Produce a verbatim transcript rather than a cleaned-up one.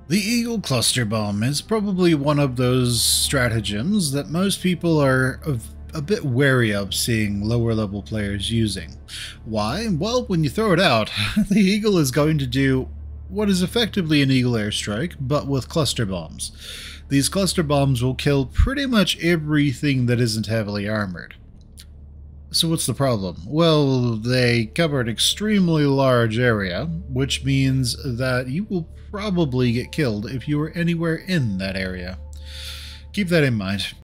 The Eagle Cluster Bomb is probably one of those stratagems that most people are a bit wary of seeing lower level players using. Why? Well, when you throw it out, the Eagle is going to do what is effectively an Eagle airstrike, but with cluster bombs. These cluster bombs will kill pretty much everything that isn't heavily armored. So what's the problem? Well, they cover an extremely large area, which means that you will probably get killed if you are anywhere in that area. Keep that in mind.